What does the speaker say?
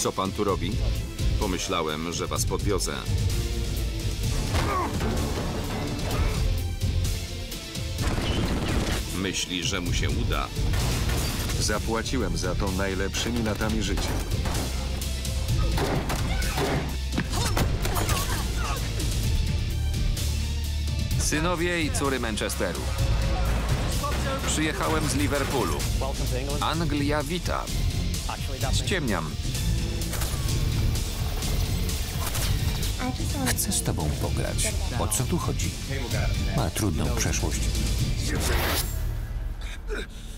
Co pan tu robi? Pomyślałem, że was podwiozę. Myśli, że mu się uda. Zapłaciłem za to najlepszymi latami życia. Synowie i córy Manchesteru. Przyjechałem z Liverpoolu. Anglia wita. Ściemniam. Chcę z tobą pograć. O co tu chodzi? Ma trudną przeszłość.